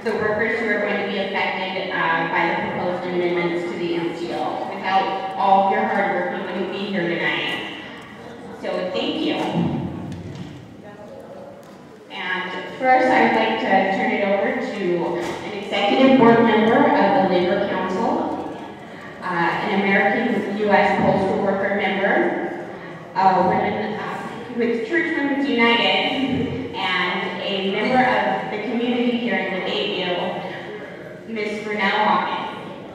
the workers who are going to be affected by the proposed amendments to the MCO. Without all of your hard work, we wouldn't be here tonight. So thank you. And first, I'd like to turn it over to an executive board member of the Labor Council, an American U.S. Postal Worker member, women with Church Women's United, and a member of the community here in the Bayview, Ms. Brunel Hawkins.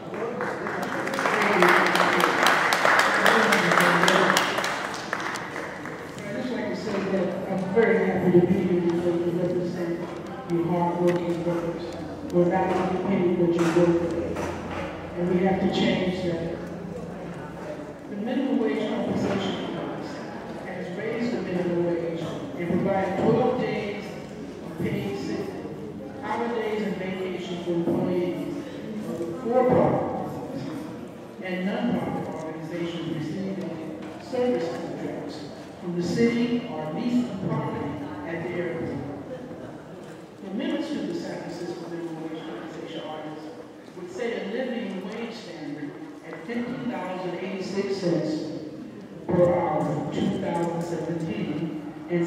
I'd just like to say that I'm very happy to be here because you represent your hard-working workers. We're not only paid what you work for, and we have to change that. The minimum wage compensation has raised the minimum wage and provided 12 days of paid sick leave, holidays and vacations for employees of the for-profit businesses and non-profit organizations receiving service contracts from the city or leasing property at the airport. The amendments to the San Francisco Minimum Wage Compensation Ordinance would set a living wage standard at $15.86 per hour for 2017 and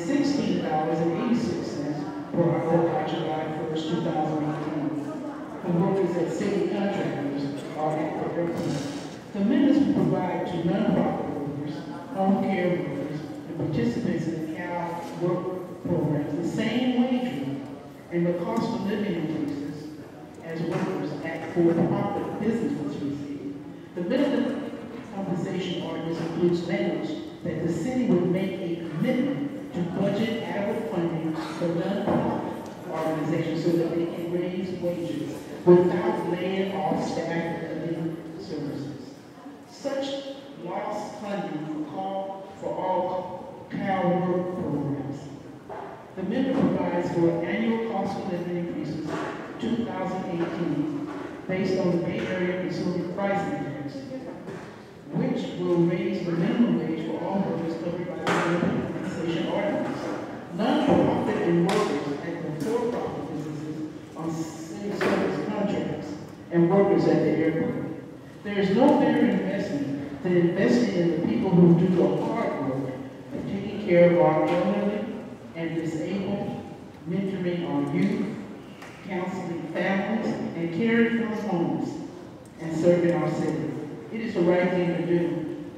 $16.86 per hour by July 1st, 2018 for workers at city contractors or at the airport. The amendments would provide to nonprofit workers, home care workers, and participants in the CAL work programs the same wage rate and the cost of living increases as workers at for-profit businesses receive. The minimum compensation ordinance includes language that the city would make a commitment to budget adequate funding for nonprofit organizations so that they can raise wages without laying off staff and living services. Such lost funding will call for all CAL work programs. The amendment provides for annual cost of living increases 2018 based on the Bay Area Consumer Price Index, which will raise the minimum wage for all workers covered by the Minimum Compensation Ordinance. Non-profit and workers at the for-profit businesses on city service contracts and workers at the airport. There is no better investment than investing in the people who do the hard work of taking care of our elderly and disabled, mentoring our youth, counseling families, and caring for homes, and serving our city. It is the right thing to do.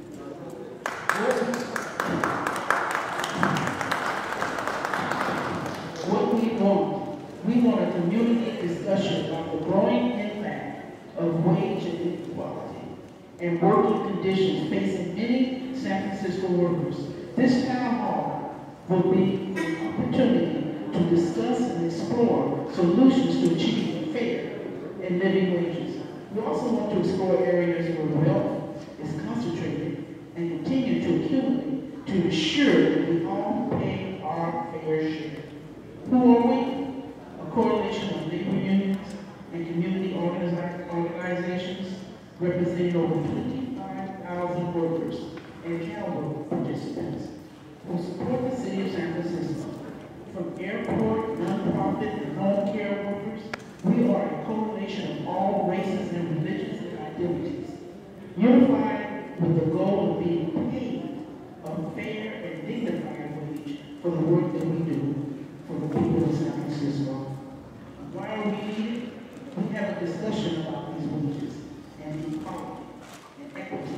What we want a community discussion about the growing impact of wage inequality and working conditions facing many San Francisco workers. This town hall will be an opportunity to discuss and explore solutions to achieve fair and living wages. We also want to explore areas where wealth is concentrated and continue to accumulate to ensure that we all pay our fair share. Who are we? A coalition of labor unions and community organizations representing over 25,000 workers and CalWork participants who support the city of San Francisco. From airport, nonprofit, and home care workers, we are a coalition of all races and religions and identities, unified with the goal of being paid a fair and dignified wage for the work that we do for the people of San Francisco. Why are we needed? We have a discussion about these wages and equality and equity.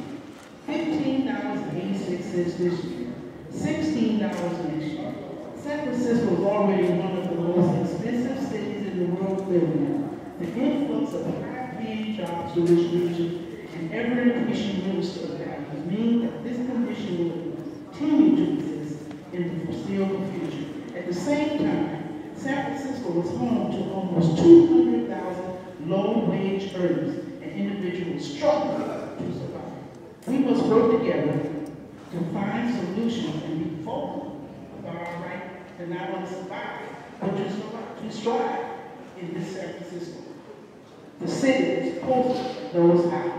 $15.86 this year, $16 next year. San Francisco is already one of the most expensive cities in the world to live in. The influx of high-paying jobs to this region and ever-increasing real estate values mean that this condition will continue to exist in the foreseeable future. At the same time, San Francisco is home to almost 200,000 low-wage earners and individuals struggling to survive. We must work together to find solutions and be vocal about our right to not only survive, but to strive in this San Francisco. The city is posted those out.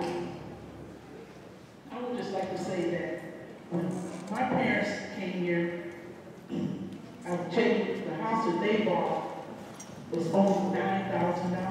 I would just like to say that when my parents came here, I would tell you the house that they bought was only $9,000.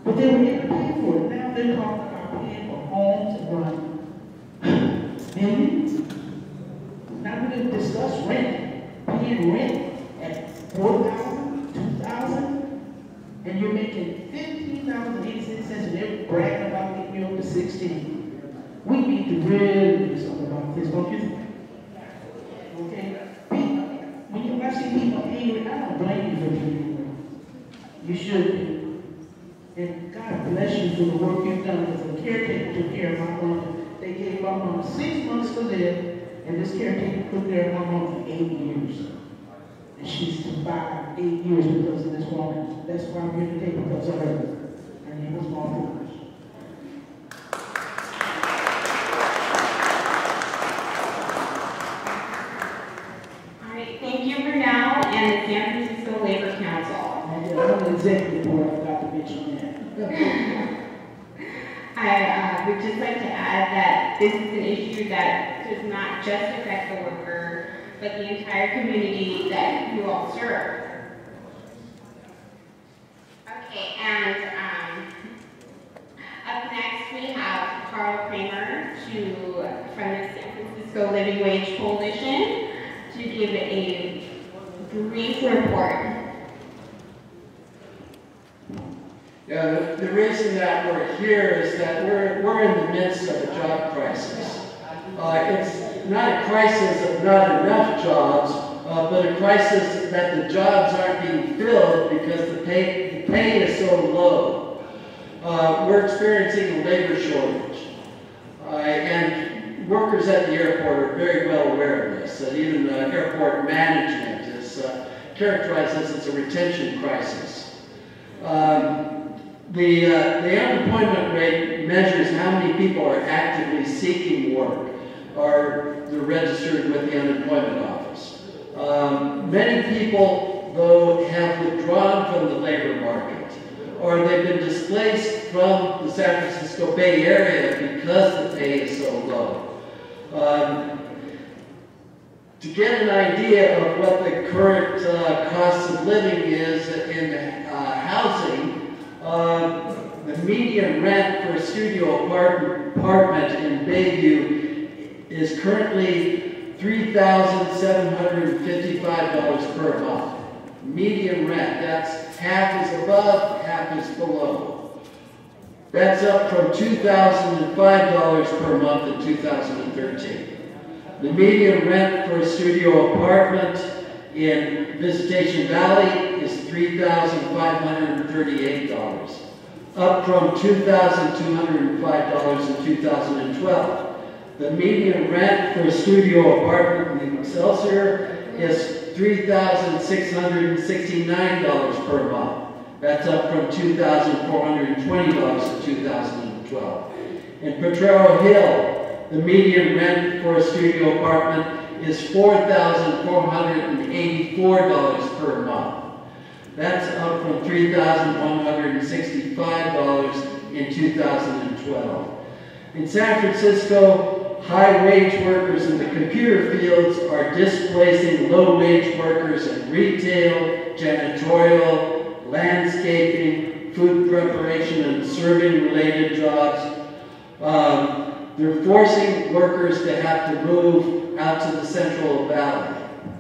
But they were able to pay for it. Now they're talking about paying for homes and running millions. Now we didn't discuss rent, paying rent at $4,000, $2,000, and you're making $15.86, and they're bragging about getting you up to 16. We need to really do something about this, don't you think? Okay? When I see people angry, I don't blame you for being angry. You should be. And God bless you for the work you've done as a caretaker. Took care of my mom. They gave my mom 6 months to live, and this caretaker took care of my mom for 8 years. And she's survived 8 years because of this woman. That's why I'm here today, because of her. Her name was Martha. All right, thank you for now, and the San Francisco Labor Council. I'm the executive board, I forgot to mention that. I would just like to add that this is an issue that does not just affect the worker, but the entire community that you all serve. Okay, and up next we have Carl Kramer from the San Francisco Living Wage Coalition to give a brief report. Yeah, the reason that we're here is that we're in the midst of a job crisis. It's not a crisis of not enough jobs, but a crisis that the jobs aren't being filled because the pay is so low. We're experiencing a labor shortage, and workers at the airport are very well aware of this. That even airport management is characterized as it's a retention crisis. The unemployment rate measures how many people are actively seeking work or they're registered with the unemployment office. Many people, though, have withdrawn from the labor market or they've been displaced from the San Francisco Bay Area because the pay is so low. To get an idea of what the current cost of living is in housing, the median rent for a studio apartment in Bayview is currently $3,755 per month. Median rent, that's half is above, half is below. That's up from $2,005 per month in 2013. The median rent for a studio apartment in Visitation Valley is $3,538, up from $2,205 in 2012. The median rent for a studio apartment in Excelsior is $3,669 per month. That's up from $2,420 in 2012. In Potrero Hill, the median rent for a studio apartment is $4,484 per month. That's up from $3,165 in 2012. In San Francisco, high-wage workers in the computer fields are displacing low-wage workers in retail, janitorial, landscaping, food preparation, and serving-related jobs. They're forcing workers to have to move out to the Central Valley.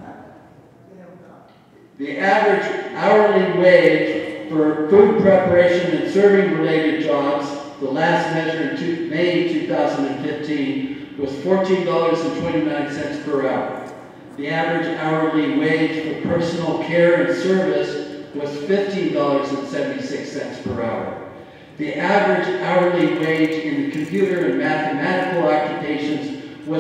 The average hourly wage for food preparation and serving-related jobs, the last measure in May 2015, was $14.29 per hour. The average hourly wage for personal care and service was $15.76 per hour. The average hourly wage in the computer and mathematical occupations was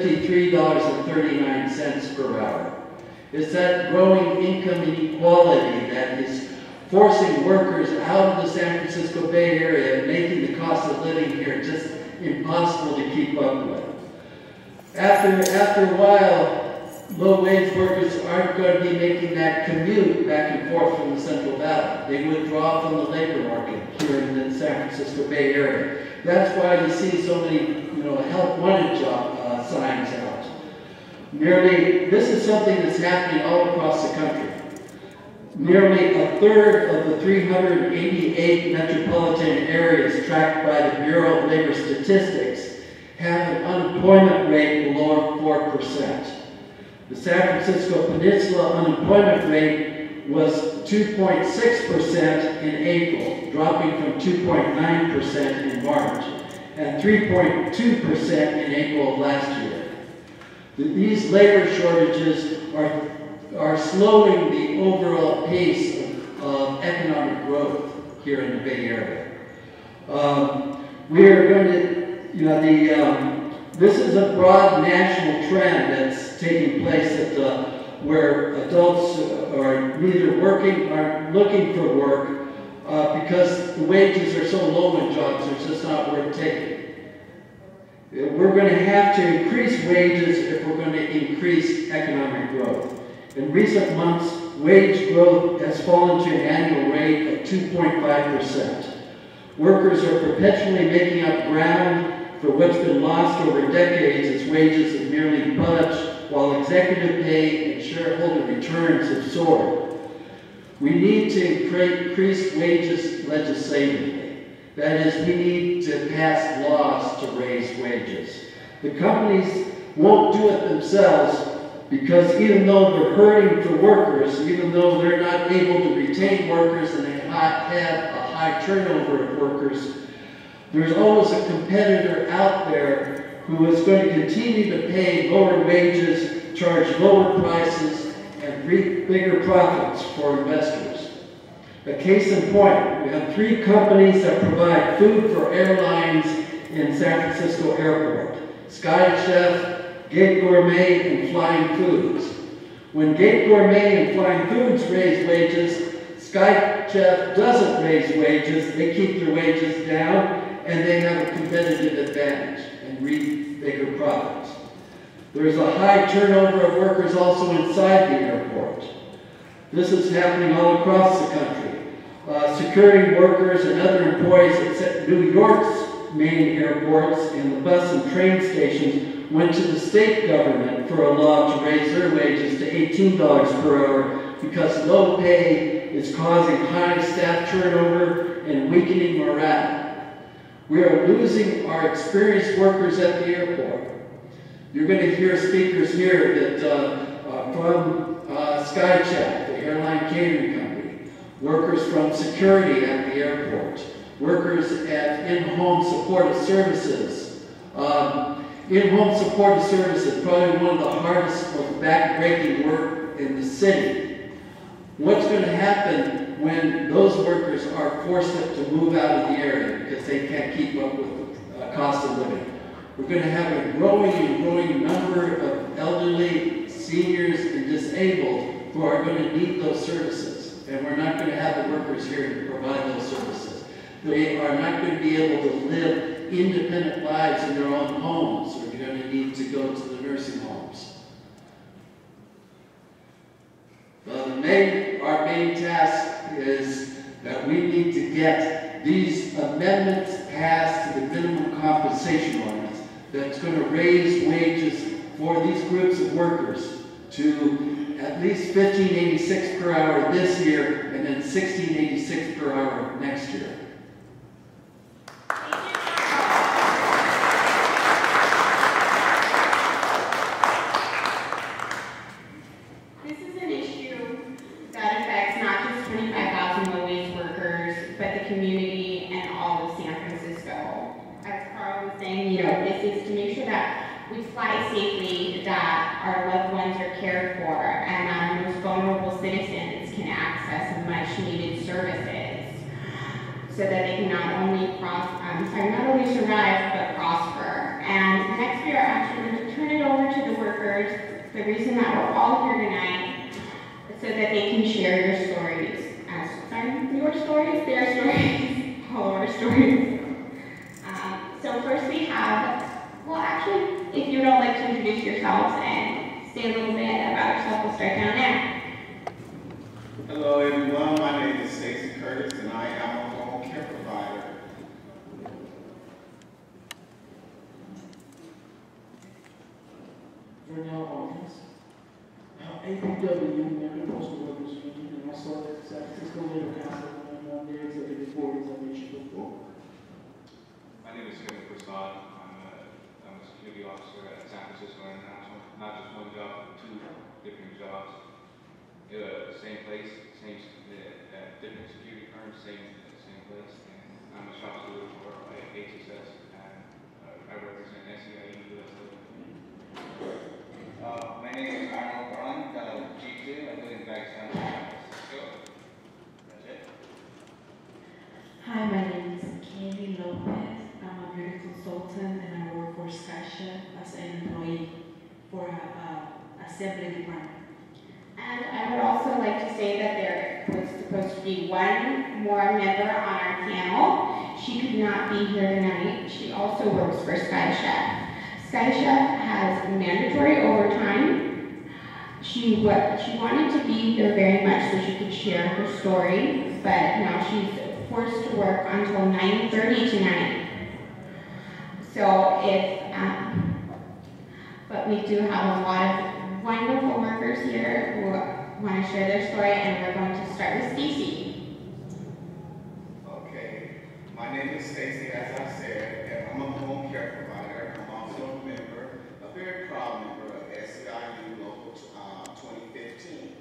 $53.39 per hour. It's that growing income inequality that is forcing workers out of the San Francisco Bay Area and making the cost of living here just impossible to keep up with. After a while, low-wage workers aren't going to be making that commute back and forth from the Central Valley. They withdraw from the labor market here in the San Francisco Bay Area. That's why you see so many, help wanted job signs out. This is something that's happening all across the country. Nearly a third of the 388 metropolitan areas tracked by the Bureau of Labor Statistics have an unemployment rate below 4%. The San Francisco Peninsula unemployment rate was 2.6% in April, dropping from 2.9% in March, and 3.2% in April of last year. These labor shortages are slowing the overall pace of economic growth here in the Bay Area. We are going to, this is a broad national trend that's taking place where adults are neither working or looking for work because the wages are so low in jobs, it's just not worth taking. We're going to have to increase wages if we're going to increase economic growth. In recent months, wage growth has fallen to an annual rate of 2.5%. Workers are perpetually making up ground for what's been lost over decades as wages have merely budged while executive pay and shareholder returns have soared. We need to increase wages legislatively. That is, we need to pass laws to raise wages. The companies won't do it themselves because even though they're hurting for workers, even though they're not able to retain workers and they have a high turnover of workers, there's always a competitor out there who is going to continue to pay lower wages, charge lower prices, and reap bigger profits for investors. A case in point, we have 3 companies that provide food for airlines in San Francisco Airport: Sky Chef, Gate Gourmet, and Flying Foods. When Gate Gourmet and Flying Foods raise wages, Sky Chef doesn't raise wages. They keep their wages down, and they have a competitive advantage and reap bigger profits. There's a high turnover of workers also inside the airport. This is happening all across the country. Security workers and other employees at New York's main airports and the bus and train stations went to the state government for a law to raise their wages to $18 per hour because low pay is causing high staff turnover and weakening morale. We are losing our experienced workers at the airport. You're going to hear speakers here that from SkyChat, the airline catering company, workers from security at the airport, workers at in-home supportive services. In-home supportive services, probably one of the hardest, most back-breaking work in the city. What's going to happen when those workers are forced to move out of the area because they can't keep up with the cost of living? We're going to have a growing number of elderly, seniors, and disabled who are going to need those services. And we're not going to have the workers here to provide those services. They are not going to be able to live independent lives in their own homes, or they're going to need to go to the nursing homes. Our main task is that we need to get these amendments passed to the Minimum Compensation Ordinance that's going to raise wages for these groups of workers to at least $15.86 per hour this year and then $16.86 per hour next year. This is an issue that affects not just 25,000 low-wage workers, but the community and all of San Francisco. As Carl was saying, this is to make sure that we fly safely, that our loved ones are cared for, and our most vulnerable citizens can access much-needed services, so that they can not only survive but prosper. And next we are actually going to turn it over to the workers. The reason that we're all here tonight is so that they can share your stories. Your stories, their stories, all our stories. So first we have, well actually, if you would all like to introduce yourselves and say a little bit about yourself, we'll start down there. Hello everyone, my name is Stacey Curtis and I am a home care provider. APW, American Postal Workers Union, and also Francisco Labor Council on their executive orders I mentioned before. My name is Kevin Prasad. I'm a security officer at San Francisco International. Not just one job, but two different jobs. Same place, at different security firms, same place. And I'm a shop steward for HSS, and I represent SEIU USA. My name is Arnold Braun, G2. I live in Bayview, San Francisco. That's it. Hi, my name is Katie Lopez. I'm a beauty consultant and I work for SkyChef as an employee for assembly department. And I would also like to say that there was supposed to be one more member on our panel. She could not be here tonight. She also works for SkyChef. SkyChef has mandatory overtime. She wanted to be here very much so she could share her story, but now she's forced to work until 9:30 tonight. So but we do have a lot of wonderful workers here who want to share their story, and we're going to start with Stacy. Okay, my name is Stacy, as I said, and I'm a home care provider. I'm also a member, a very proud member of SEIU Local 2015.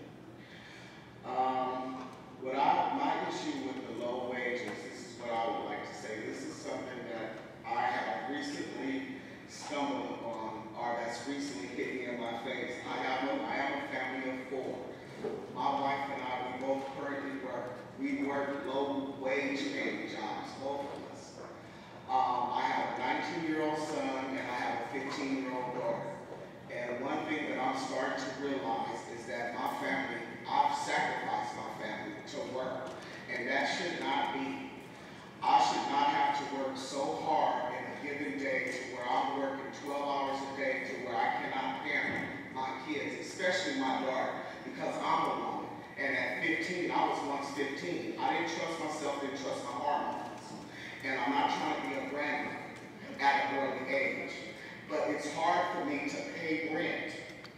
My issue with the low wages, this is what I would like to say. This is something that I have recently stumbled upon, or that's recently hit me in my face. I am a family of four. My wife and I, we both currently work. We work low wage paying jobs, both of us. I have a 19-year-old son and I have a 15-year-old daughter. And one thing that I'm starting to realize is that my family, I've sacrificed my family to work. And that should not be. I should not have to work so hard in a given day to where I'm working 12 hours a day to where I cannot parent my kids, especially my daughter, because I'm a woman. And at 15, I was once 15. I didn't trust myself, didn't trust my hormones. And I'm not trying to be a grandmother at an early age. But it's hard for me to pay rent,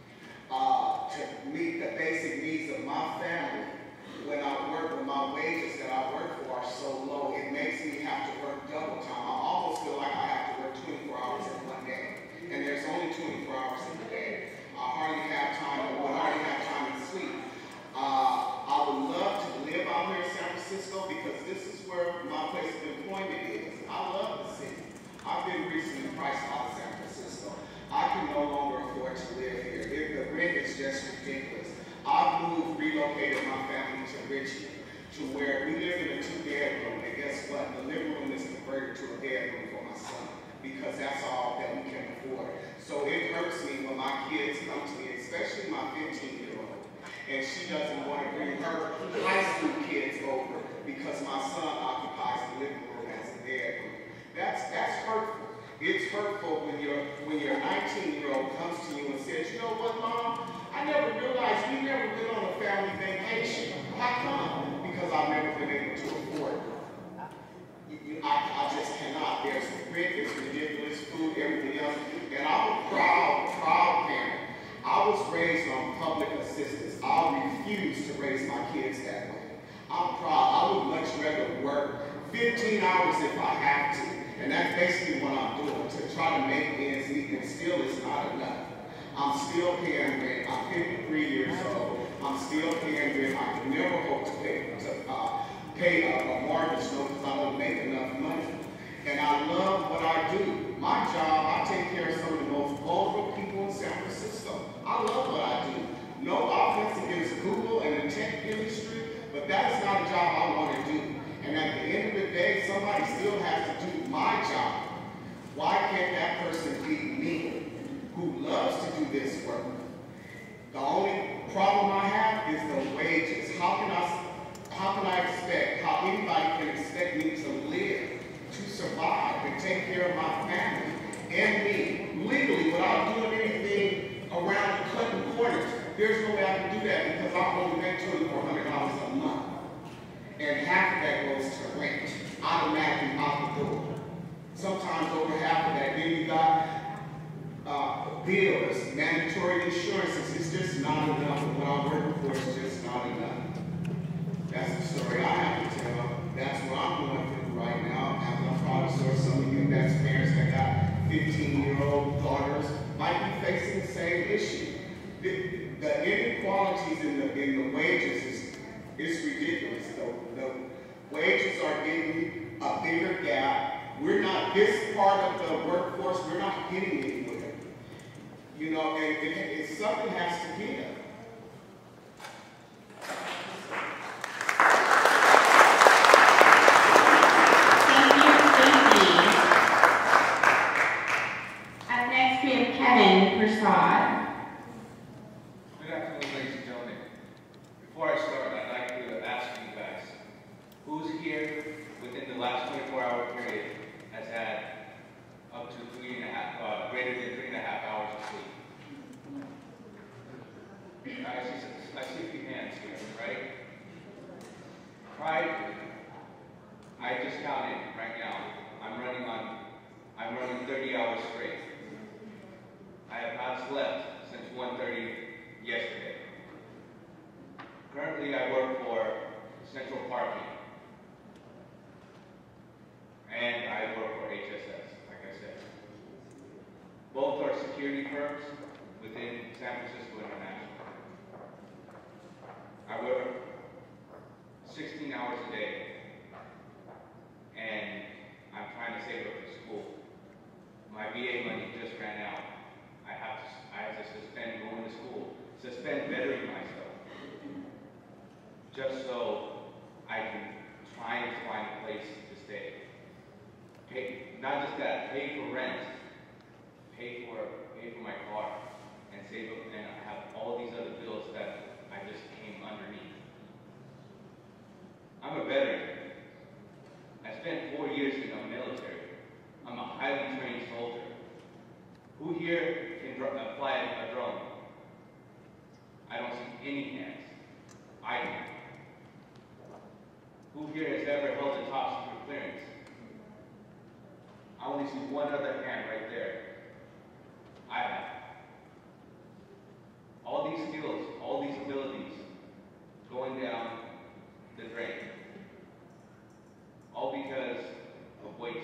to meet the basic needs of my family. When my wages that I work for are so low, it makes me have to work double time. I almost feel like I have to work 24 hours in one day. And there's only 24 hours in the day. I hardly have time to sleep. I would love to live out here in San Francisco because this is where my place of employment is. I love the city. I've been recently priced out of San Francisco. I can no longer afford to live here. The rent is just ridiculous. I've relocated my family to Richmond, to where we live in a 2-bedroom, and guess what? The living room is converted to a bedroom for my son, because that's all that we can afford. So it hurts me when my kids come to me, especially my 15-year-old, and she doesn't want to bring her high school kids over because my son occupies the living room as a bedroom. That's hurtful. It's hurtful when your 19-year-old comes to you and says, you know what, Mom? I never realized we never went on a family vacation. How come? Because I've never been able to afford it. I just cannot. There's rent, it's ridiculous, food, everything else. And I'm a proud parent. I was raised on public assistance. I refuse to raise my kids that way. I'm proud. I would much rather work 15 hours if I have to. And that's basically what I'm doing, to try to make ends meet, and still it's not enough. I'm still paying rent. I'm 53 years old. I'm still paying rent. I can never hope to pay a mortgage note because I don't make enough money. And I love what I do. My job, I take care of some of the most vulnerable people in San Francisco. I love what I do. No offense against Google and the tech industry, but that is not a job I want to do. And at the end of the day, somebody still has to do my job. Why can't that person be me, who loves to do this work? The only problem I have is the wages. How can I expect, how anybody can expect me to live, to survive, and take care of my family and me legally without doing anything around the cutting corners? There's no way I can do that because I only make $2,400 a month. And half of that goes to rent, automatically out the door. Sometimes over half of that. Then you got bills, mandatory insurances. It's just not enough. And what I'm working for is just not enough. That's the story. think that's parents that got 15-year-old daughters might be facing the same issue. The inequalities in the wages is ridiculous. The wages are getting a bigger gap. We're not, this part of the workforce, we're not getting anywhere. You know, and something has to give. Good afternoon, ladies and gentlemen. Before I start, I'd like to ask you guys, who's here within the last 24-hour period has had up to greater than 3.5 hours of sleep? I see a few hands here, right? I just counted right now. I'm running 30 hours straight. I have not slept since 1:30 yesterday. Currently, I work for Central Parking, and I work for HSS, like I said. Both are security firms within San Francisco International. I work 16 hours a day, and I'm trying to save up for school. My VA money just ran out. I have to suspend going to school, suspend bettering myself, just so I can try and find a place to stay. Not just that, pay for rent, pay for my car, and save up, and I have all these other bills that I just came underneath. I'm a veteran. I spent 4 years in the military. I'm a highly trained soldier. Who here can fly a drone? I don't see any hands. I do. Who here has ever held a top secret clearance? I only see one other hand right there. I have. All these skills, all these abilities going down the drain. All because of waste.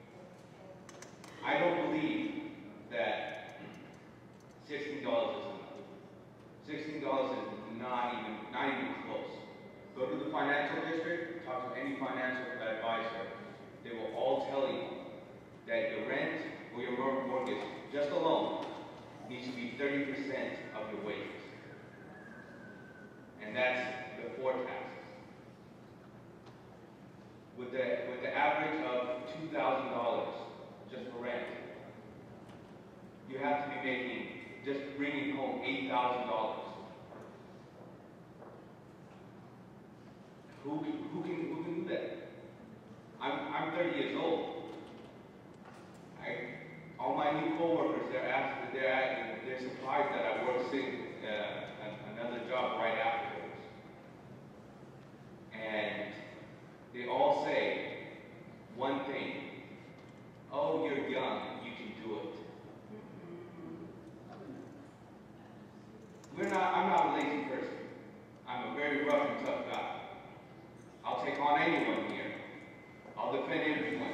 I don't believe that $16 is enough. $16 is not even close. Go to the financial district, talk to any financial advisor. They will all tell you that your rent or your mortgage, just alone, needs to be 30% of your wages. And that's before taxes. With the average of $2,000 just for rent, you have to be making, just bringing home $8,000. Who can do that? I'm 30 years old. All my new coworkers, they're surprised that I work another job right afterwards. And they all say one thing: "Oh, you're young, you can do it." I'm not a lazy person. I'm a very rough and tough guy. I'll take on anyone here. I'll defend everyone.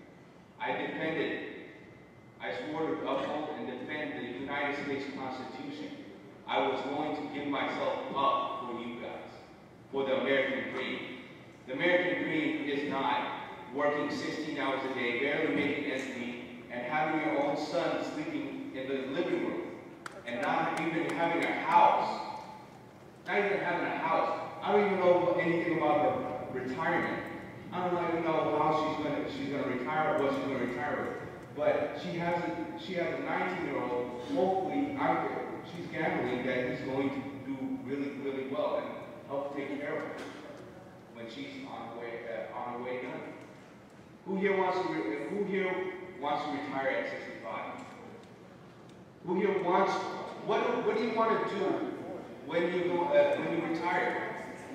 I swore to uphold and defend the United States Constitution. I was going to give myself up for you guys, for the American dream. The American dream is not working 16 hours a day, barely making ends meet, and having your own son sleeping in the living room, and not even having a house. Not even having a house. I don't even know anything about her retirement. I don't even know how she's gonna retire, or what she's gonna retire with. But she has a 19-year-old. Hopefully, she's gambling that he's going to do really, really well and help take care of her when she's on her way done. Who here wants to retire at 65? Who here wants? What do you want to do when you retire?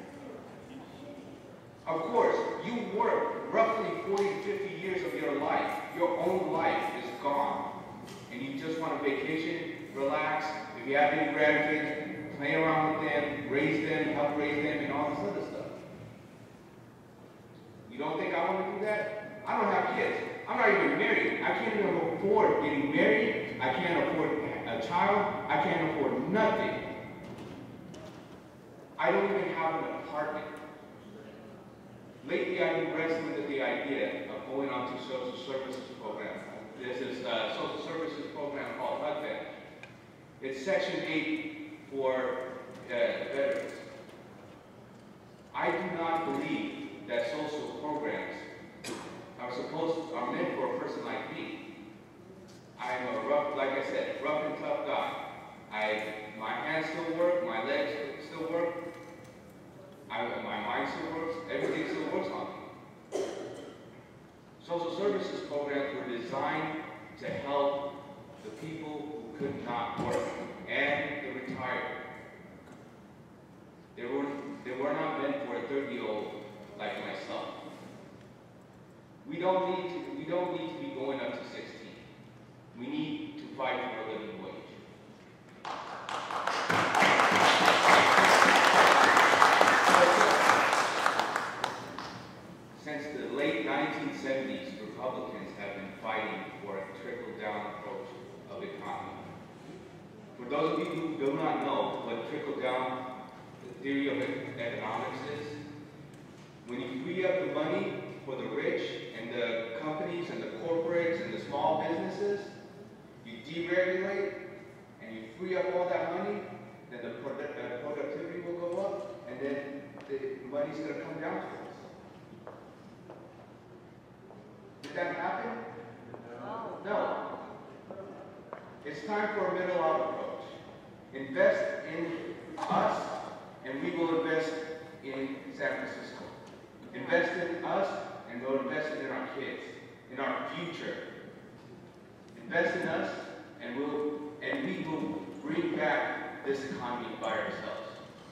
Of course, you work roughly 40 to 50 years of your life. Your own life is gone. And you just want a vacation, relax. If you have any grandkids, play around with them, raise them, help raise them, and all this other stuff. You don't think I want to do that? I don't have kids. I'm not even married. I can't even afford getting married. I can't afford a child. I can't afford nothing. I don't even have an apartment. Lately, I've been wrestling with the idea of going on to social services program. This is a social services program called HUD. It's Section 8 for veterans. I do not believe that social programs are meant for a person like me. I'm a rough, like I said, rough and tough guy. My hands still work, my legs still work, my mind still works, everything still works on me. Social services programs were designed to help the people who could not work and the retired. They were not meant for a 30-year-old like myself. We don't need to be going up to 16. We need to fight for a living wage. Since the late 1970s, Republicans have been fighting for a trickle-down approach of economy. For those of you who do not know what trickle-down, the theory of economics is, when you free up the money for the rich and the companies and the corporates and the small businesses, you deregulate and you free up all that money, then the productivity will go up, and then the money's going to come down to us. Did that happen? No. It's time for a middle-out approach. Invest in us, and we will invest in San Francisco. Invest in us, and we'll invest in our kids, in our future. Invest in us, and we will bring back this economy by ourselves.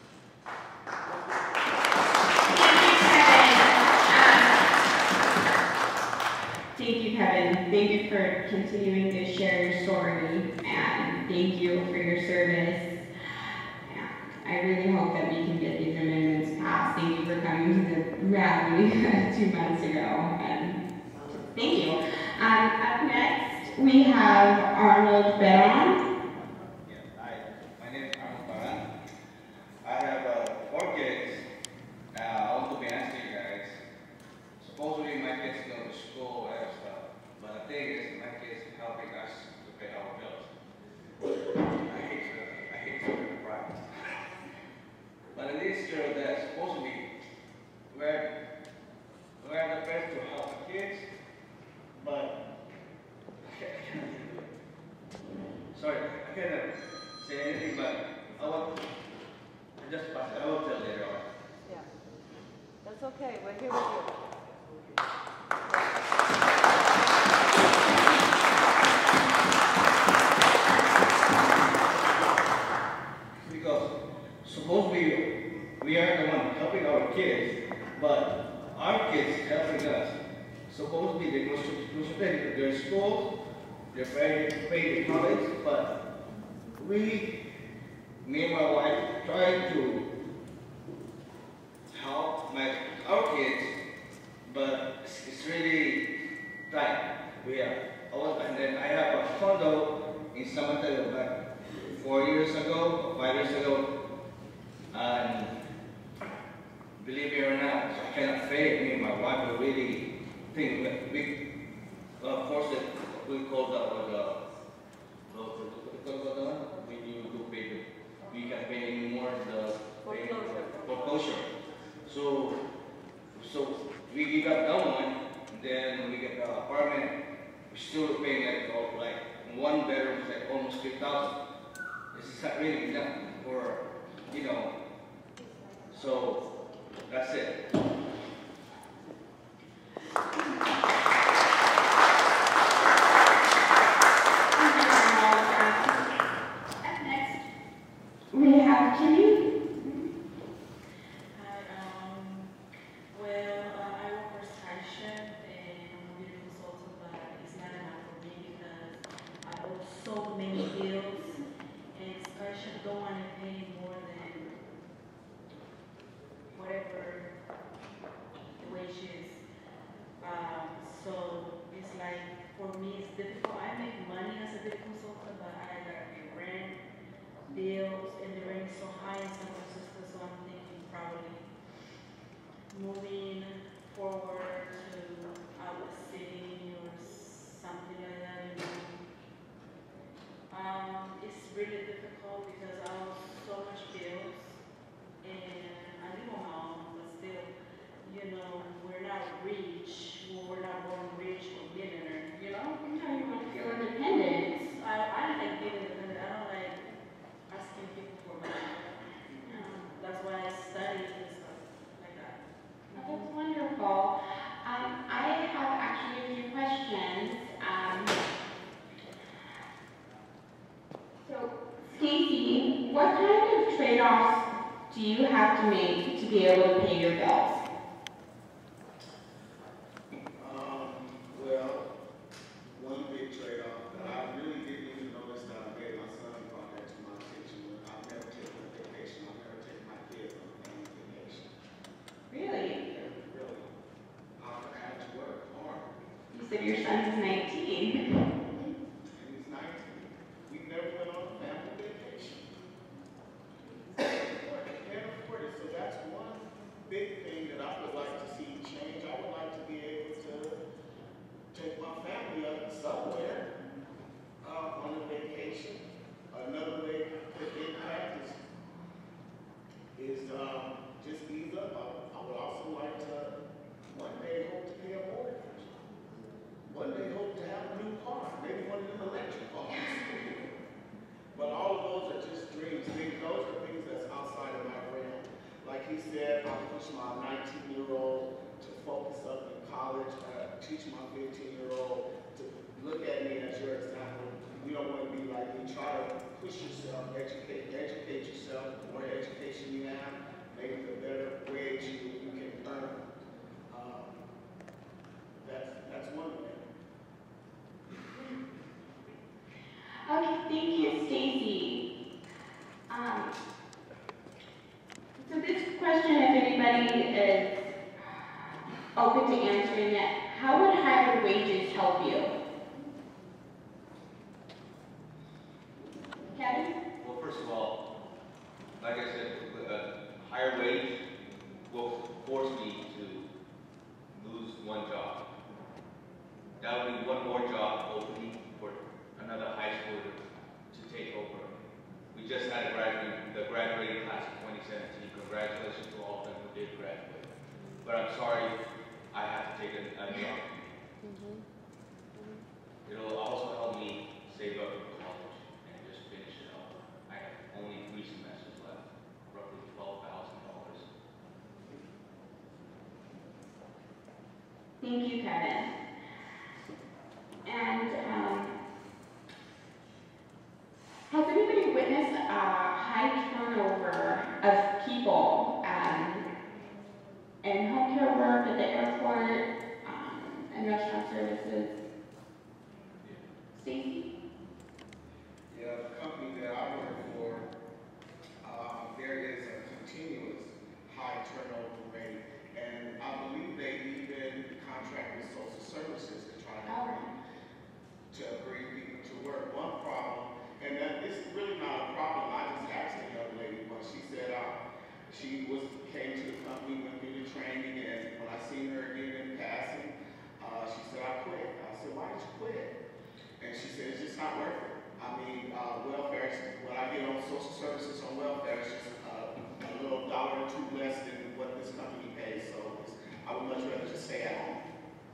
Thank you, Kevin. Thank you for continuing to share your story, and thank you for your service. Yeah, I really hope that we can get these amendments passed. Thank you for coming to the rally 2 months ago, and thank you. Up next, we have Arnold Barron. Yeah, hi. My name is Arnold Barron. I have 4 kids. I want to be honest with you guys. Supposedly my kids go to school and stuff, but the thing is, my kids helping us to pay our bills. I hate to be right. But it is true that supposedly we're the best to help the kids, but sorry, I cannot say anything, but I will tell later on. Yeah, that's okay. We're here with you. Because supposedly we are the one helping our kids, but our kids helping us. Supposedly they go to pay their schools, they're pay the college, but me and my wife try to help our kids, but it's really tight. And then I have a condo in Summerton like 4 years ago, or 5 years ago, and believe it or not, I cannot pay it. Me and my wife will really think that we force it. We call that when you do pay, we can't pay anymore the foreclosure. So we give up that one, then we get the apartment. We're still paying like 1 bedroom, like almost $3,000. It's not really enough for, so that's it. Next, we have Kimmy. Well, I work for Skyship and I'm a beauty consultant, but it's not enough for me because I owe so many bills and Skyship don't want to pay more than whatever it's difficult. I make money as a bid consultant, but I gotta pay rent, bills, and the rent is so high in San Francisco, so I'm thinking probably moving forward to out of the city or something like that, you know. It's really difficult because I have so much bills and I live on my own, but still, you know, we're not rich, well, we're not born rich or millionaire, you know? You know, you want to feel independent. I like being independent. I don't like asking people for money. That's why I study and stuff like that. Oh, that's wonderful. I have actually a few questions. So, Stacy, what kind of trade-offs do you have to make to be able to pay your bills? Well, one big trade-off that I really didn't even notice that I made, my son brought that to my attention. I've never taken a vacation. I've never taken my kids on a family vacation. Really? Really. I've had to work hard. You said your son's 19. And he's 19. We've never went on a family vacation. Can't afford it. So that's one big thing that I would like to see change. I would like to be able to take my family up somewhere on a vacation. Another way to impact is just ease up. I would also like to one day hope to pay a mortgage. One day hope to have a new car, maybe one of them electric cars. But all of those are just dreams. Those are things that's outside of my realm. Like he said, I push my 19-year-old to focus up in college, teach my 15-year-old to look at me as your example. You don't want to be like me. Try to push yourself, educate yourself. The more education you have, maybe the better wage you can earn. That's one way. Okay, thank you, Stacy. So this question, if anybody is open to answering it, how would higher wages help you? Kevin? Well, first of all, like I said, a higher wage will force me to lose one job. That would be one more job opening for another high schooler to take over. We just had the graduating class of 2017. Congratulations to all of them who did graduate. But I'm sorry, I have to take a job. It'll also help me save up for college and just finish it up. I have only 3 semesters left, roughly $12,000. Thank you, Kevin. And has anybody witnessed a high turnover of people in home care work at the airport and restaurant services? Stacy? Yeah, the company that I work for, there is a continuous high turnover rate, and I believe they even contract with social services to try to bring people to work. One problem, and that this is really not a problem. I just asked the young lady once. She said she came to the company, went through the training, and when I seen her again in passing, she said, I quit. I said, why did you quit? And she said, it's just not worth it. I mean, welfare, what I get on social services on welfare is just a little $1 or $2 less than what this company pays. So I would much rather just stay at home.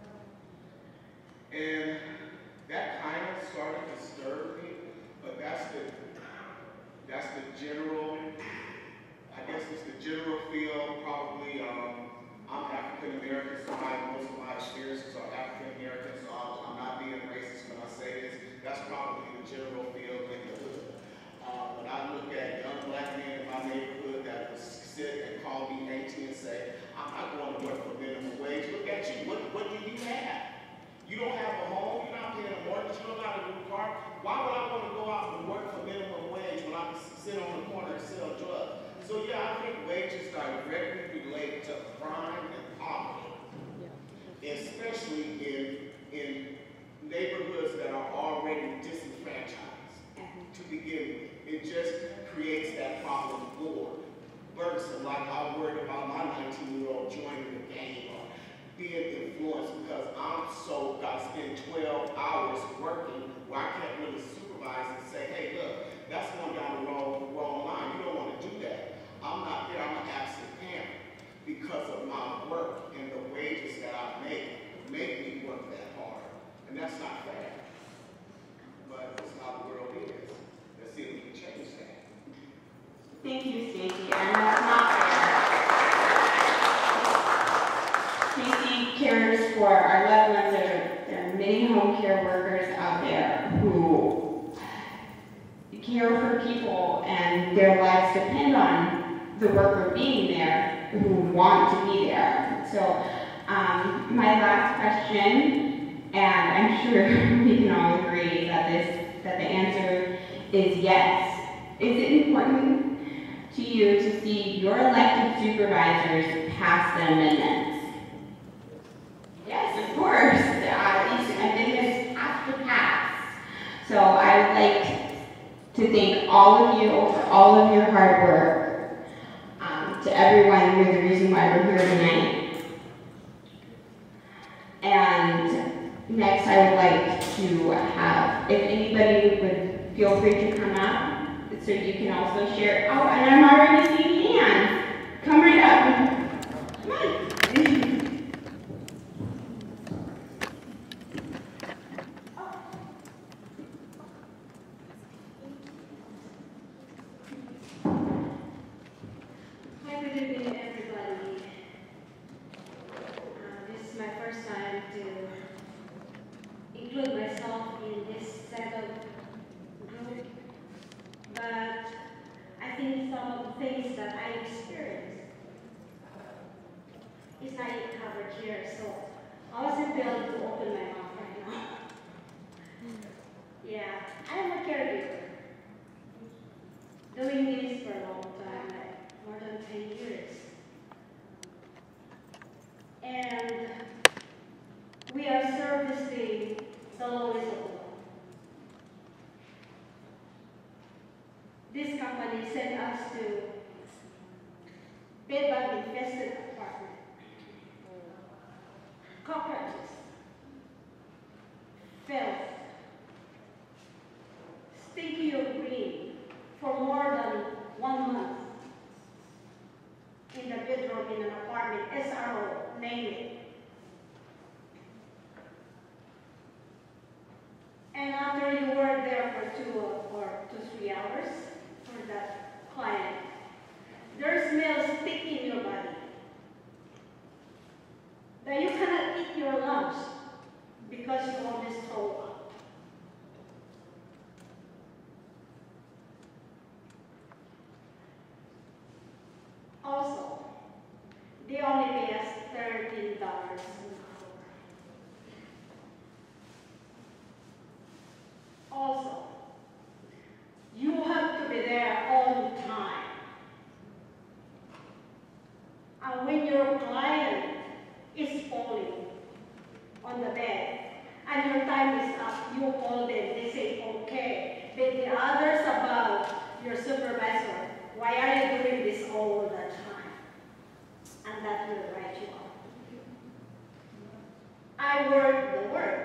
And that kind of started to disturb me, but that's the general, I guess it's the general feel. Probably I'm African American, so most of my experiences are African American, so I'm not being racist when I say this. That's probably the general feel in the hood. When I look at young black men in my neighborhood that would sit and call me auntie and say, I'm not going to work for minimum wage. Look at you. What do you have? You don't have a home. You're not paying a mortgage. You don't got a new car. Why would I want to go out and work for minimum wage when I can sit on the corner and sell drugs? So yeah, I think wages are directly related to crime and poverty, especially in neighborhoods it just creates that problem more burdensome. Like I worried about my 19-year-old joining the game or being influenced because I'm so got to spend 12 hours working where I can't really supervise and say, hey, look, that's going down the wrong line. You don't want to do that. I'm not there. I'm an absent parent because of my work and the wages that I make me work that hard. And that's not fair. But that's how the world is. Let's see if we can change that. Thank you, Stacey. And that's not fair. Stacey cares for our loved ones. There are many home care workers out there who care for people and their lives depend on the worker being there who want to be there. So my last question, and I'm sure we can all agree that the answer is yes. Is it important to you to see your elected supervisors pass the amendments? Yes, of course. These amendments have to pass. So I would like to thank all of you for all of your hard work. To everyone, you're the reason why we're here tonight. And next I would like to have, if anybody would feel free to come up so you can also share. Oh, and I'm already seeing hands. Come right up. Come on. Hi, good evening, everybody. This is my first time to include myself in this set of group, but I think some of the things that I experienced is not yet covered here, so I wasn't able to open my mouth right now. Yeah, I'm a caregiver. Doing this for a long time, like more than 10 years. And we are servicing the lowest of the low. This company sent us to bed-bug infested apartment. Cockroaches, filth, stinky or green for more than 1 month in the bedroom in an apartment, SRO, name it. And after you work there for 2 or 3 hours for that client, their smells stick in your body that you cannot eat your lunch because you always throw up. Also, they only pay us $13 an hour. Also, you have to be there all the time. And when your client is falling on the bed and your time is up, you call them, they say, okay. But the others above, your supervisor, why are you doing this all the time? And that will write you up. I work the work.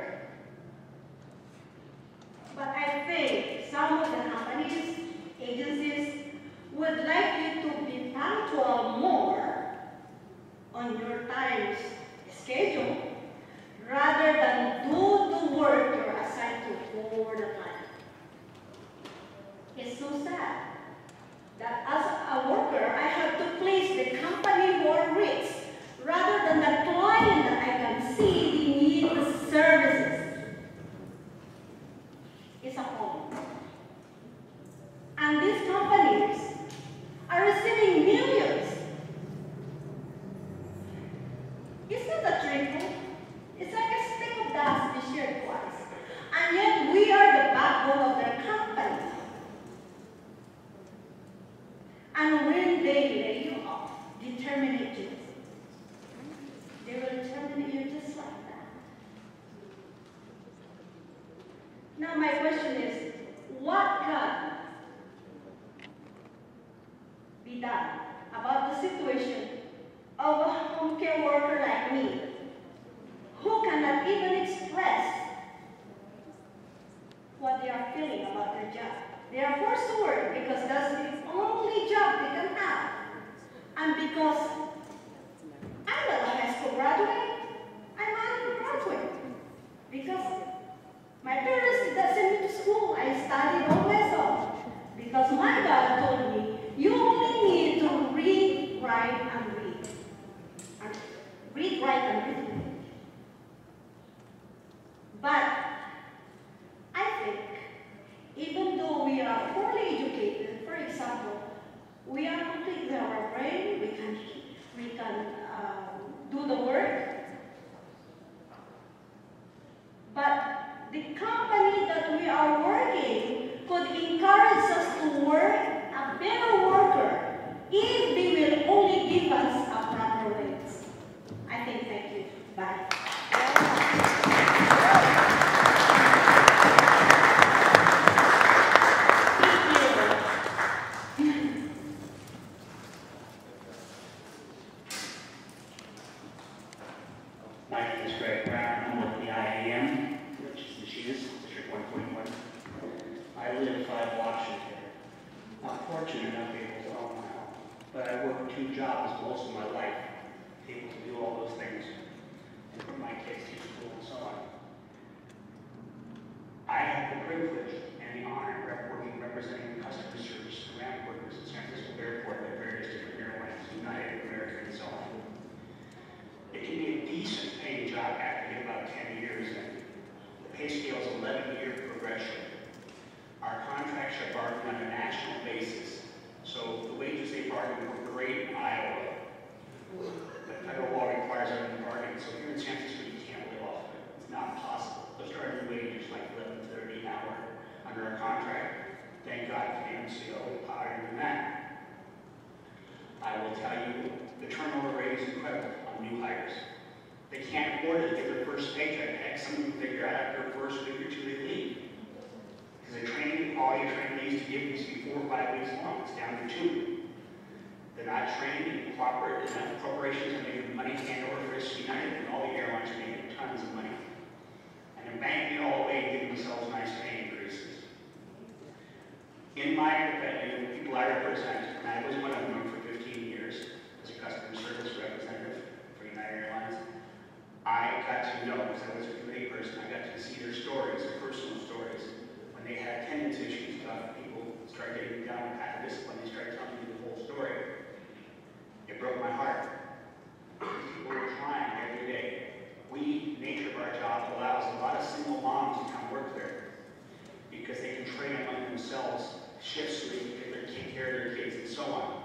But I think some of the companies, agencies, would like you to be punctual more on your time's schedule rather than do the work you're assigned to for the client. It's so sad that as a worker, I have to place the company more risk rather than the client that I can see they need the services. It's a home. And these companies are receiving millions. It's not a trickle. It's like a speck of dust we shared twice. And yet we are the backbone of their company. And when they lay you off, they terminate you. They will terminate you just like that. Now my question is, what God be done about the situation of a home care worker like me, who cannot even express what they are feeling about their job. They are forced to work because that's the only job they can have. And because I'm not a high school graduate, I'm an undergraduate. Because my parents that sent me to school, I studied on myself. Because my dad told me, you only need to read, write, and read. And read, write, and read. But I think, even though we are poorly educated, for example, we are completely our brain, we can do the work. But the company that we are working could encourage us to work a better worker if they will only give us a proper wage. I think, thank you. Bye. In my profession, people I represent, and I was one of them for 15 years as a customer service representative for United Airlines, I got to know, because I was a committee person, I got to see their stories, their personal stories. When they had attendance issues, people started getting down with path of discipline, they started telling me the whole story. It broke my heart. People were trying every day. The nature of our job allows a lot of single moms to come work there because they can train among themselves shifts so they can take care of their kids and so on.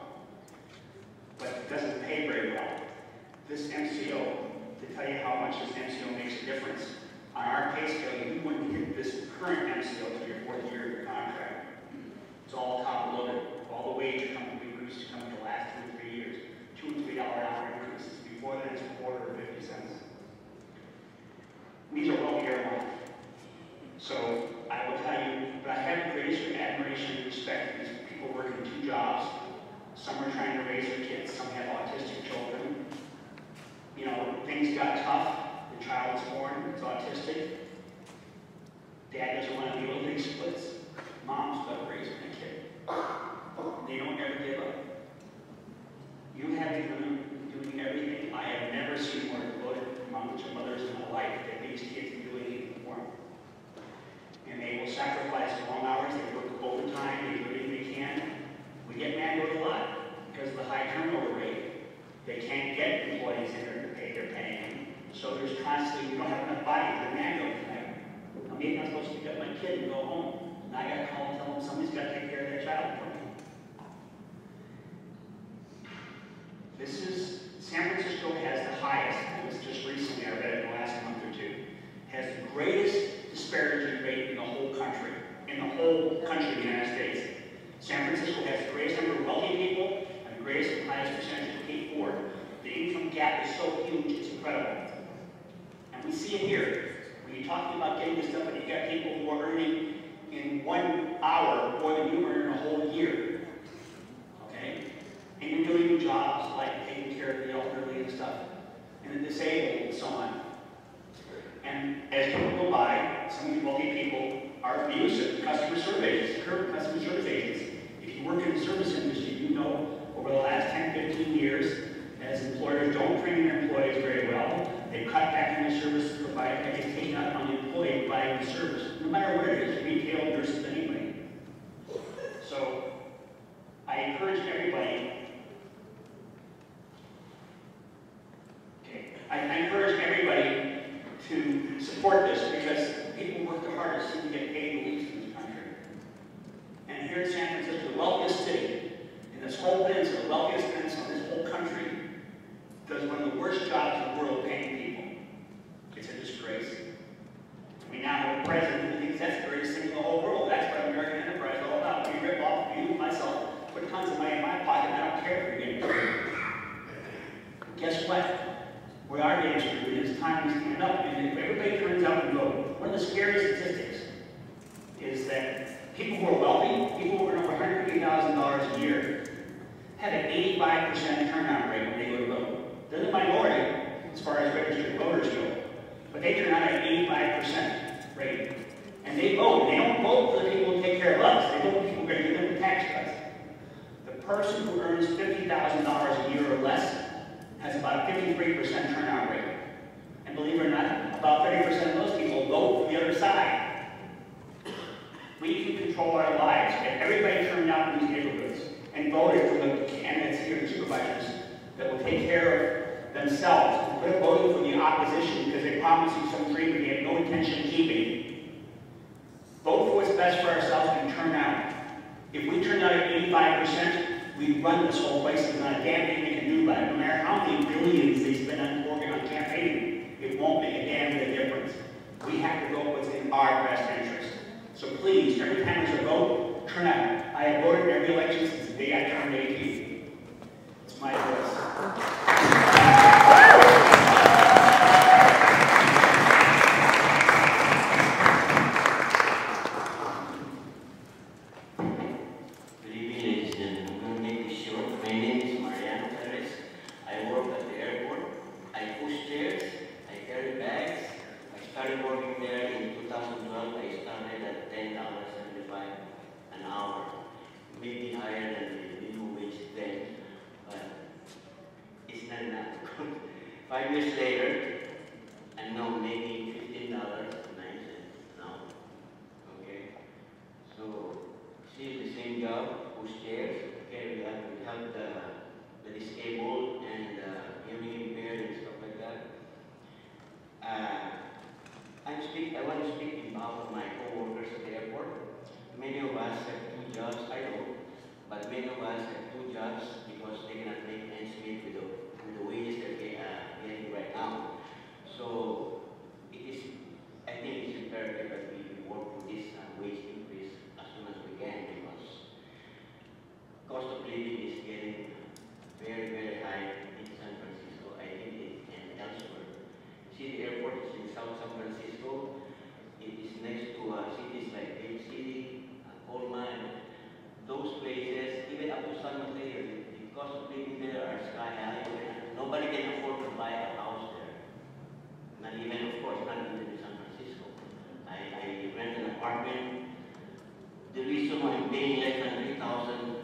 But it doesn't pay very well. This MCO, to tell you how much this MCO makes a difference, on our pay scale, you wouldn't hit this current MCO to your 4th year of your contract. It's all top loaded. All the wage increases come in the last 2 or 3 years. $2 and $3 an hour increases. Before that, it's a quarter or 50 cents. These are wealthy airlines. So I will tell you, but I have the greatest admiration and respect for these people working 2 jobs. Some are trying to raise their kids, some have autistic children. You know, things got tough. The child is born, it's autistic. Dad doesn't want to deal with big splits. Mom's got to raise my kid. They don't ever give up. You have been doing everything. I have never seen more devoted mothers and mothers in my life than these kids can do anything for them. And they will sacrifice long hours, they work overtime, they do everything they can. We get mandated a lot because of the high turnover rate. They can't get employees in there to pay their paying. So there's constantly, we don't have enough bodies for mandated tonight. Maybe I'm supposed to pick up my kid and go home. And I got to call and tell them somebody's got to take care of that child for me. This is, San Francisco has the highest, and this just recently, I read it in the last month or 2, has the greatest disparity rate in the whole country. In the whole country of the United States. San Francisco has the greatest number of wealthy people and the greatest and highest percentage of paid for. The income gap is so huge, it's incredible. And we see it here. When you're talking about getting this stuff, and you've got people who are earning in 1 hour more than you earn in a whole year. Okay? and the disabled, and so on. And as people go by, some of these wealthy people are abusive customer service agents. If you work in the service industry, you know over the last 10, 15 years, as employers don't train their employees very well, they cut back on the services provided, and they take out on the employee providing the service, no matter what it is, retail, nurses, anybody. So I encourage everybody. I encourage everybody to support this because people work the hardest to get paid the least in this country. And here in San Francisco, the wealthiest city, in this whole peninsula, the wealthiest peninsula in this whole country, does one of the worst jobs in the world paying people. It's a disgrace. We now have a president who thinks that's the greatest thing in the whole world. That's what American enterprise is all about. We rip off you, myself, put tons of money in my pocket, and I don't care if you're getting paid. Guess what? We are getting screwed. It's time to stand up. And if everybody turns out and vote, one of the scary statistics is that people who are wealthy, people who earn over $150,000 a year, have an 85% turnout rate when they go to vote. They're the minority as far as registered voters go, but they turn out at an 85% rate. And they vote. They don't vote for the people who take care of us. They vote for people who are going to give them the tax cuts. The person who earns $50,000 a year or less has about a 53% turnout rate. And believe it or not, about 30% of those people vote for the other side. We can control our lives. If everybody turned out in these neighborhoods and voted for the candidates here and supervisors that will take care of themselves, quit voting for the opposition because they promise you some dream that they have no intention of keeping. Vote for what's best for ourselves and turn out. If we turn out at 85%, we run this whole place. There's not a damn thing they can do about it. No matter how many billions they spend on campaigning, it won't make a damn bit of difference. We have to vote what's in our best interest. So please, every time there's a vote, turn out. I have voted in every election since the day I turned 18. It's my voice. Maybe higher than the minimum wage then, but it's not enough. 5 years later, I'm now making $15.09 now. Okay? So, still the same job, push chairs. Okay, we have to help the disabled and hearing impaired and stuff like that. I want to speak in behalf of my co-workers at the airport. Many of us have 2 jobs, I know, but many of us have 2 jobs because they cannot make ends meet with the wages that they are getting right now. So I think it's imperative that we work for this wage increase as soon as we can because cost of living is getting very, very high in San Francisco. I think it and elsewhere. See, the airport is in South San Francisco. It is next to cities like Bay City, Coleman, those places, even up to San Mateo, the cost of living there are sky high. Nobody can afford to buy a house there. Not even, of course, not even in San Francisco. I rent an apartment. The reason why I'm paying less than $3,000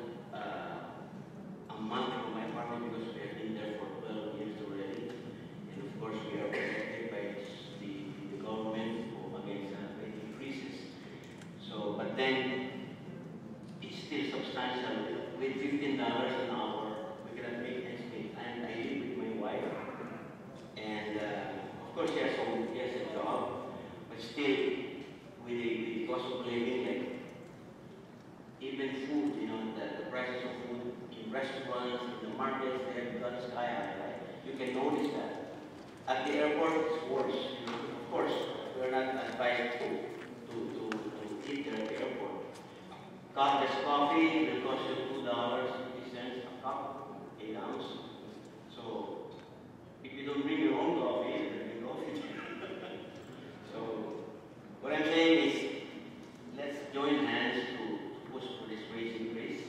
a month for my apartment because we have been there for 12 years already. And of course, we are protected by the government against rate increases. So, but then it's still substantial. With $15 an hour, we cannot make ends meet. And I live with my wife, and of course she has a job, but still with the cost of living, like even food, the prices of food in restaurants, in the markets, they have gone sky high. Right? You can notice that. At the airport, it's worse. Of course, we are not advised to eat there at the airport. Cupless coffee will cost you $2.50 a cup, 8 ounce. So if you don't bring your own coffee, then you coffee. So what I'm saying is, let's join hands to push for this wage increase.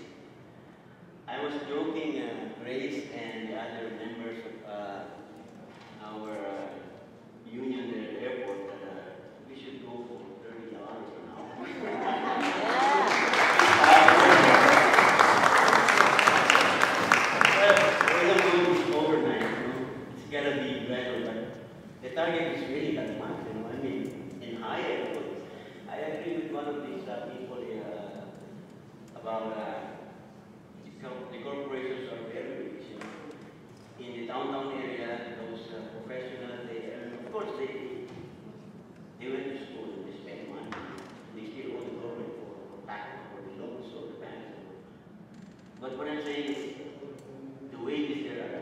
I was joking, Grace and the other members of is really that much, I mean, in higher, I agree with one of these people about the corporations are very rich. In the downtown area, those professionals, of course, they went to school and they spent money. They still owe the government for tax, for the loans or the banks. But what I'm saying is, the wages there are,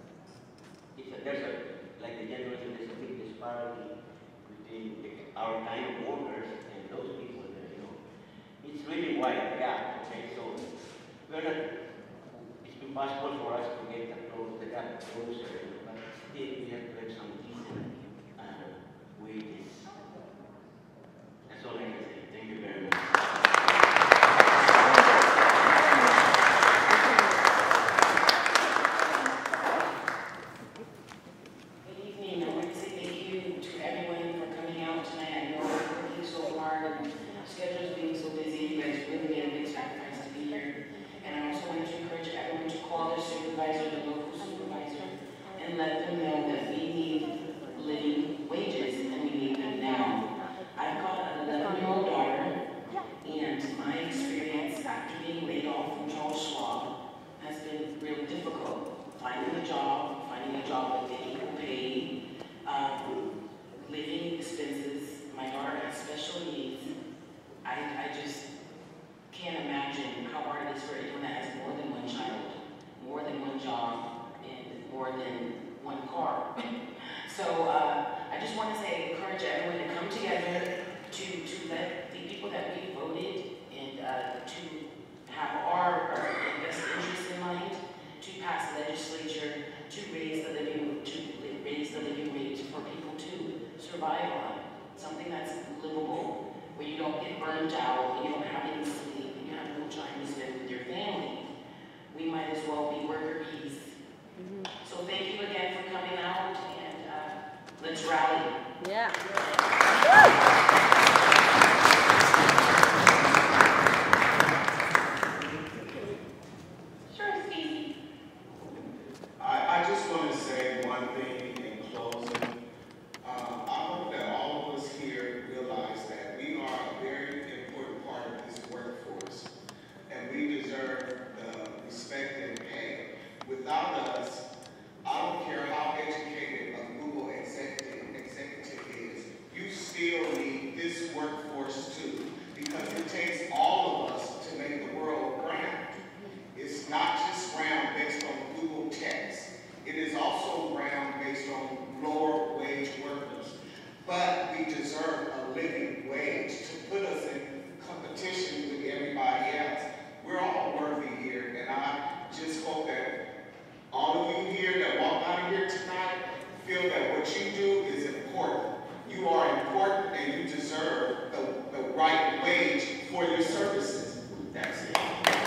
like the gentleman said, there's a big disparity between our kind of workers and those people there, It's really wide gap, okay? So we're not, it's impossible for us to get the gap closer, but still we have to have some decent wages. That's all I can say. Thank you very much. Schedules being so busy, you guys really made a big sacrifice to be here. And I also want to encourage everyone to call their supervisor, the local supervisor, and let them know that we need living wages and we need them now. I've got an 11-year-old daughter, and my experience after being laid off from Charles Schwab has been really difficult. Finding a job with equal pay, living expenses. My daughter has special needs. I just can't imagine how hard it is for anyone that has more than one child, more than one job, and more than one car. So I just want to encourage everyone to come together to let the people that we voted and to have our best interests in mind, to pass legislature to raise the living wage for people to survive on, something that's livable, where you don't get burned out, you don't have any sleep, and you have no time to spend with your family. We might as well be worker bees. So thank you again for coming out, and let's rally. Yeah. Sure, Stacey. I just want to say one thing in closing. I hope that all of us here realize that we are a very important part of this workforce, and we deserve the respect and pay. Without us, I don't care how educated a Google executive is, you still need this workforce too, because it takes all of us to make the world round. It's not just round based on Google text. It is also round based on lower wage workers. But we deserve a living wage to put us in competition with everybody else. We're all worthy here, and I just hope that all of you here that walk out of here tonight feel that what you do is important. You are important, and you deserve the right wage for your services. That's it.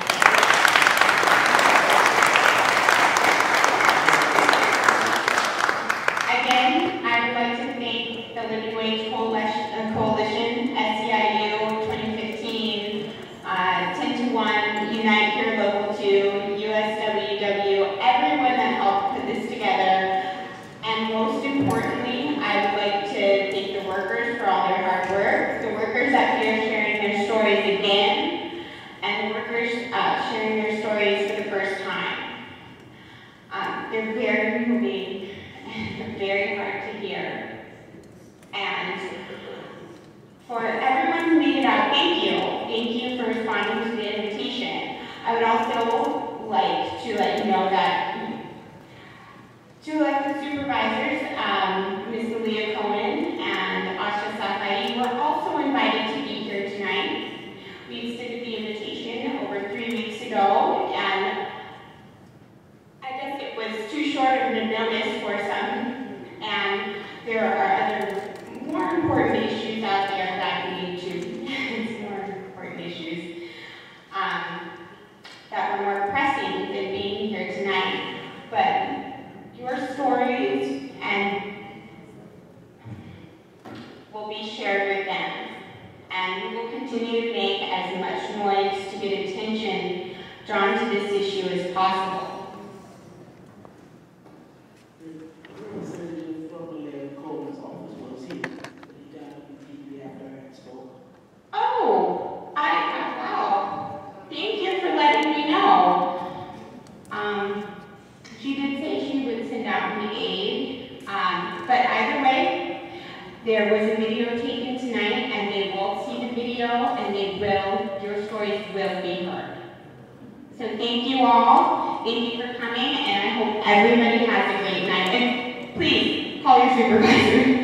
Again, I would like to thank the Living Wage Coalition, SEIU 2015, 10-to-1, Unite Here Local 2, USWW, everyone that helped put this together. And most importantly, I would like to thank the workers for all their hard work, the workers up here sharing their stories again, and the workers sharing their stories for the first time. They're very moving. Very hard to hear. And for everyone who made it out, thank you. Thank you for responding to the invitation. I would also like to let you know that two elected supervisors, Ms. Leah Cohen and Asha Safai, were also invited to be here tonight. We extended the invitation over 3 weeks ago, and I guess it was too short of a notice for some. And there are other more important issues out there that we need to, more important issues that were more pressing than being here tonight. But your stories will be shared with them. And we will continue to make as much noise to get attention drawn to this issue as possible. Representative from Coleman's office. send out the aid. But either way, there was a video taken tonight, and they will see the video, and your stories will be heard. So thank you all. Thank you for coming, and I hope everybody has a great night. And please, call your supervisor.